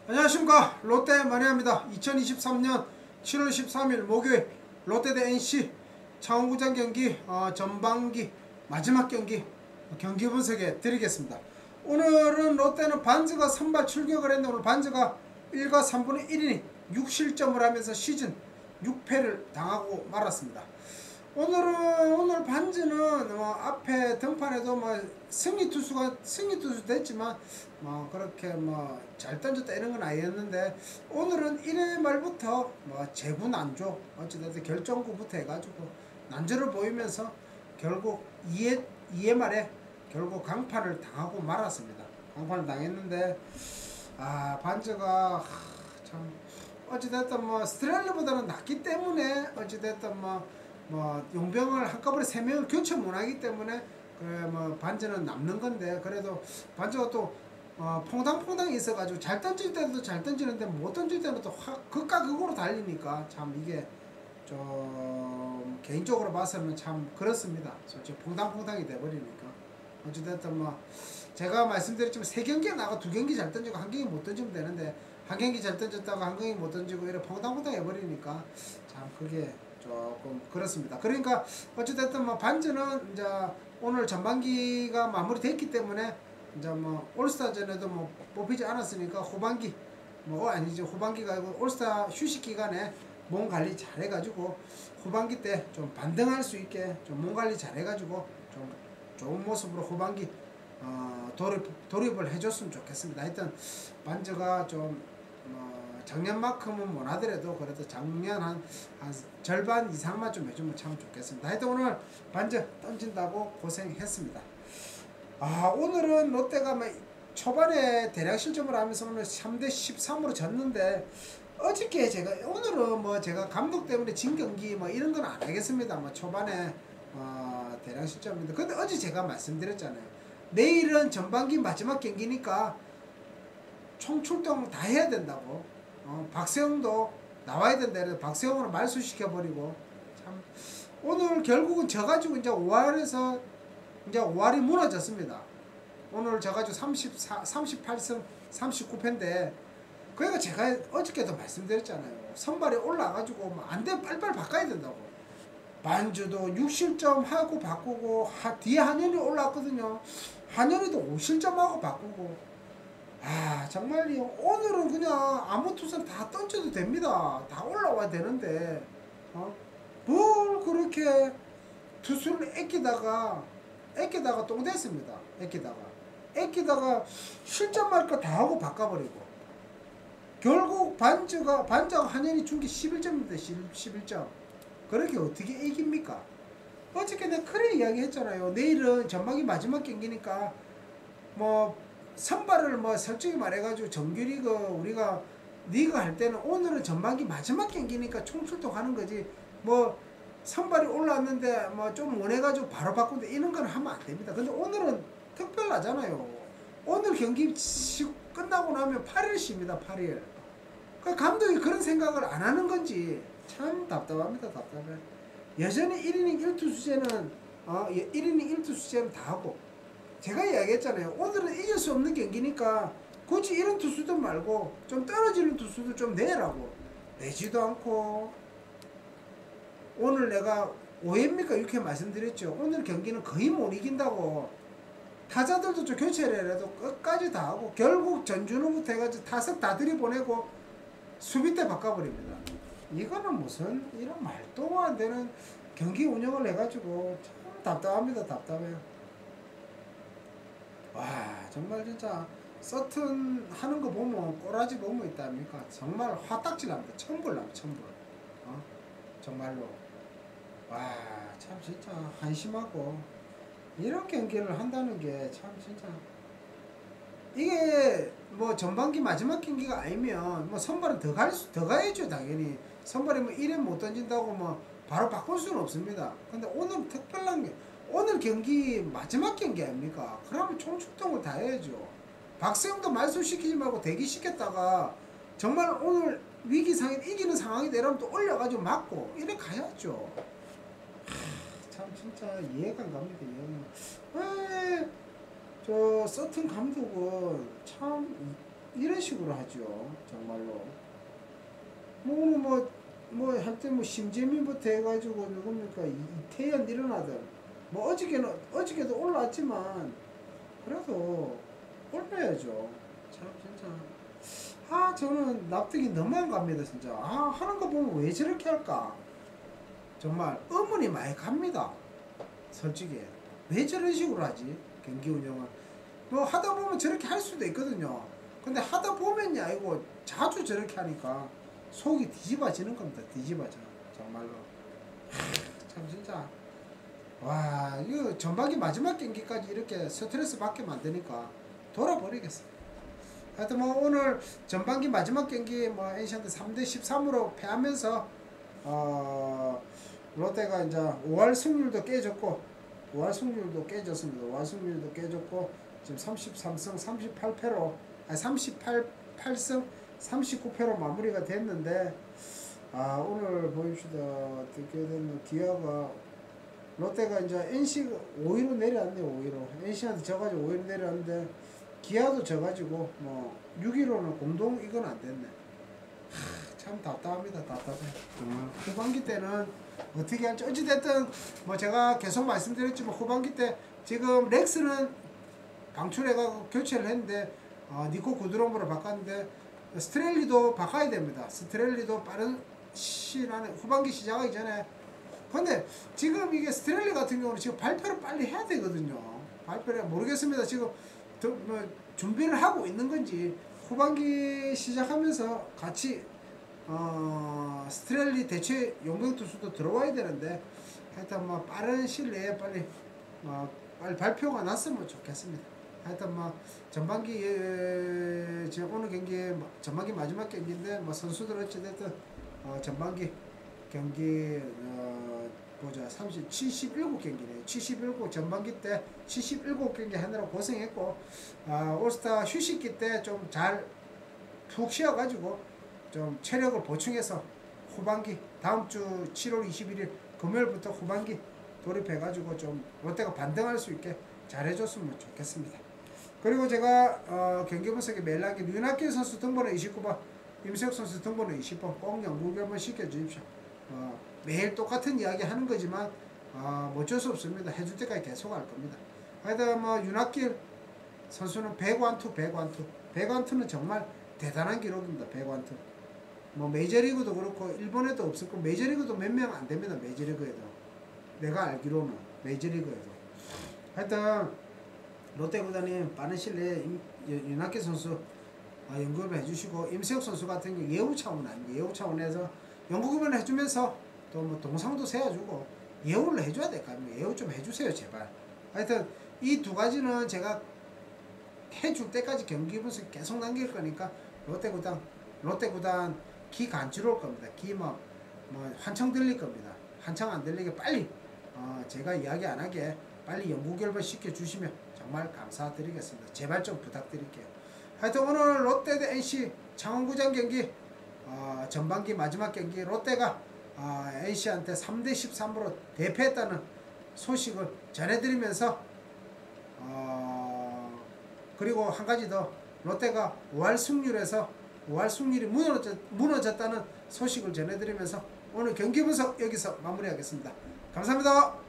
안녕하십니까, 롯데 마니아입니다. 2023년 7월 13일 목요일 롯데 대 NC 창원구장 경기 전반기 마지막 경기 분석해 드리겠습니다. 오늘은 롯데는 반즈가 선발 출격을 했는데 오늘 반즈가 1과 3분의 1이닝 6실점을 하면서 시즌 6패를 당하고 말았습니다. 오늘 반즈는 앞에 등판에도 승리 투수 됐지만 그렇게 잘 던졌다 이런 건 아니었는데, 오늘은 1회 말부터 제구 난조 어찌됐든 결정구부터 해가지고 난조를 보이면서 결국 2회 말에 결국 강판을 당하고 말았습니다. 강판을 당했는데 반즈가 참 어찌됐든 스트레일러보다는 낫기 때문에 어찌됐든 용병을 한꺼번에 3명을 교체 못하기 때문에 반즈는 남는 건데, 그래도 반즈가 또 퐁당퐁당이 있어가지고 잘 던질 때도 잘 던지는데 못 던질 때는 또 극과 극으로 달리니까 참 이게 좀 개인적으로 봐서는 참 그렇습니다. 솔직히 퐁당퐁당이 돼버리니까. 어찌됐든 제가 말씀드렸지만 3경기에 나가 2경기 잘 던지고 1경기 못 던지면 되는데, 1경기 잘 던졌다고 1경기 못 던지고 이렇게 퐁당퐁당 해버리니까 참 그게 조금 그렇습니다. 그러니까 어찌됐든 반즈는 이제 오늘 전반기가 마무리됐기 때문에 이제 올스타전에도 뽑히지 않았으니까 후반기 후반기가 아니고 올스타 휴식 기간에 몸 관리 잘 해가지고 후반기 때 좀 반등할 수 있게 좀 몸 관리 잘 해가지고 좀 좋은 모습으로 후반기 돌입을 해줬으면 좋겠습니다. 하여튼 반즈가 좀 작년만큼은 못하더라도 그래도 작년 한 절반 이상만 좀 해주면 참 좋겠습니다. 하여튼 오늘 반즈 던진다고 고생했습니다. 오늘은 롯데가 초반에 대략 실점을 하면서 오늘 3대 13으로 졌는데, 어저께 오늘은 제가 감독 때문에 진 경기 이런 건 안 하겠습니다. 초반에 대략 실점인데, 근데 어제 제가 말씀드렸잖아요. 내일은 전반기 마지막 경기니까 총출동 다 해야 된다고. 박세웅도 나와야 된다. 그래서 박세웅을 말수시켜버리고, 참 오늘 결국은 져가지고 이제 5할에서 이제 5할이 무너졌습니다. 오늘 져가지고 38승 39패인데, 그러니까 제가 어저께도 말씀드렸잖아요. 선발에 올라가지고 안돼 빨리빨리 바꿔야 된다고. 반주도 6실점 하고 바꾸고, 뒤에 한현이 올라왔거든요. 한현이도 5실점하고 바꾸고. 정말요. 오늘은 그냥 아무 투수는 다 던져도 됩니다. 다 올라와야 되는데 뭘 그렇게 투수를 애끼다가 똥 됐습니다. 애끼다가 실점할 거 다 하고 바꿔버리고, 결국 반자가 한현이 준 게 11점입니다. 11점. 그렇게 어떻게 이깁니까? 어저께 내가 그래 이야기했잖아요. 내일은 전반기 마지막 경기니까 선발을 솔직히 말해가지고 정규리그 우리가 리그 할 때는 오늘은 전반기 마지막 경기니까 총출동 하는 거지, 선발이 올라왔는데 좀 원해가지고 바로 바꾼다 이런 건 하면 안 됩니다. 근데 오늘은 특별하잖아요. 오늘 경기 끝나고 나면 8일씩입니다. 8일. 그 감독이 그런 생각을 안 하는 건지 참 답답합니다. 답답해. 여전히 1이닝 1투수제는 1이닝 1투수제는 다 하고, 제가 이야기했잖아요. 오늘은 이길 수 없는 경기니까 굳이 이런 투수들 말고 좀 떨어지는 투수들 좀 내라고. 내지도 않고, 오늘 내가 5회입니까? 이렇게 말씀드렸죠. 오늘 경기는 거의 못 이긴다고. 타자들도 좀 교체를 해도 끝까지 다 하고, 결국 전준우부터 해가지고 타석 다 들이보내고 수비 때 바꿔버립니다. 이거는 무슨 이런 말도 안 되는 경기 운영을 해가지고 참 답답합니다. 답답해요. 정말 진짜 서튼 하는 거 보면 꼬라지 보면 있답니까? 정말 화딱지 납니다. 천불 납니다. 천불. 정말로. 참 진짜 한심하고, 이런 경기를 한다는 게 참 진짜, 이게 전반기 마지막 경기가 아니면 선발은 더 가야죠. 당연히 선발이 1회 못 던진다고 바로 바꿀 수는 없습니다. 근데 오늘 특별한 게 오늘 경기 마지막 경기 아닙니까? 그러면 총출동을 다 해야죠. 박세웅도 말소시키지 말고 대기시켰다가 정말 오늘 위기상에 이기는 상황이 되려면 또 올려가지고 맞고 이래 가야죠. 참 진짜 이해가 안 갑니다. 왜 저 서튼 감독은 참 이런 식으로 하죠. 정말로. 뭐 오늘 뭐 할 때 뭐 심재민부터 해가지고 누굽니까 이태현 일어나든 뭐 어저께도 올라왔지만 그래도 올려야죠. 참 진짜 저는 납득이 너무 안 갑니다. 진짜 하는 거 보면 왜 저렇게 할까 정말 의문이 많이 갑니다. 솔직히 왜 저런 식으로 하지 경기 운영을. 뭐 하다 보면 저렇게 할 수도 있거든요. 근데 하다 보면이 아니고 자주 저렇게 하니까 속이 뒤집어지는 겁니다. 뒤집어져 정말로. 참 진짜 와 이거 전반기 마지막 경기까지 이렇게 스트레스 받게 만드니까 돌아버리겠어. 하여튼 뭐 오늘 전반기 마지막 경기 뭐 NC한테 3대 13으로 패하면서 롯데가 이제 5할 승률도 깨졌고 5할 승률도 깨졌습니다. 5할 승률도 깨졌고 지금 33승 38패로 38승 39패로 마무리가 됐는데 오늘 보입시다. 어떻게 됐나 기아가 롯데가 이제 NC가 5위로 내려왔네요. 5위로 NC한테 져가지고 5위로 내려왔는데 기아도 져가지고 뭐 6위로는 공동 이건 안 됐네. 참 답답합니다. 답답해. 후반기 때는 어떻게 할지 어찌됐든 뭐 제가 계속 말씀드렸지만 후반기 때 지금 렉스는 방출해가 교체를 했는데 니코 구드롬으로 바꿨는데 스트렐리도 바꿔야 됩니다. 스트렐리도 빠른 시일 안에 후반기 시작하기 전에. 근데 지금 이게 스트렐리 같은 경우는 지금 발표를 빨리 해야 되거든요. 발표를 모르겠습니다. 지금 뭐 준비를 하고 있는 건지 후반기 시작하면서 같이 스트렐리 대체 용병 투수도 들어와야 되는데 하여튼 뭐 빠른 시일 내에 빨리 발표가 났으면 좋겠습니다. 하여튼 뭐 전반기 지금 오늘 경기 전반기 마지막 경기인데 뭐 선수들 어찌됐든 전반기 경기 보자 77경기네요. 77 전반기 때 77경기 하느라 고생했고 올스타 휴식기 때 좀 잘 푹 쉬어가지고 좀 체력을 보충해서 후반기 다음 주 7월 21일 금요일부터 후반기 돌입해가지고 좀 롯데가 반등할 수 있게 잘해줬으면 좋겠습니다. 그리고 제가 경기 분석에 매일 하기 윤학길 선수 등번호 29번 임수혁 선수 등번호 20번 꼭 연구 한번 시켜주십시오. 매일 똑같은 이야기 하는 거지만 뭐 어쩔 수 없습니다. 해줄 때까지 계속 할 겁니다. 하여튼 뭐 윤학길 선수는 100완투는 정말 대단한 기록입니다. 100완투. 뭐 메이저리그도 그렇고 일본에도 없었고 메이저리그도 몇 명 안 됩니다. 메이저리그에도 내가 알기로는 메이저리그에도. 하여튼 롯데 구단이 빠른 시일 내에 윤학길 선수 연구를 해주시고 임수혁 선수 같은 경우 예우 차원 아니에요. 예우 차원에서 연구급을 해주면서 또 뭐 동상도 세워주고 예우를 해줘야 될 거 아닙니까? 예우 좀 해주세요 제발. 하여튼 이 두 가지는 제가 해줄 때까지 경기 분석 계속 남길 거니까 롯데 구단 기 간지러울 겁니다. 기 뭐 한창 들릴 겁니다. 한창 안 들리게 빨리 제가 이야기 안 하게 빨리 연구 결과 시켜주시면 정말 감사드리겠습니다. 제발 좀 부탁드릴게요. 하여튼 오늘 롯데 대 NC 창원구장 경기 전반기 마지막 경기 롯데가 NC한테 3대 13으로 대패했다는 소식을 전해드리면서 그리고 한 가지 더 롯데가 5할 승률이 무너졌다는 소식을 전해드리면서 오늘 경기 분석 여기서 마무리하겠습니다. 감사합니다.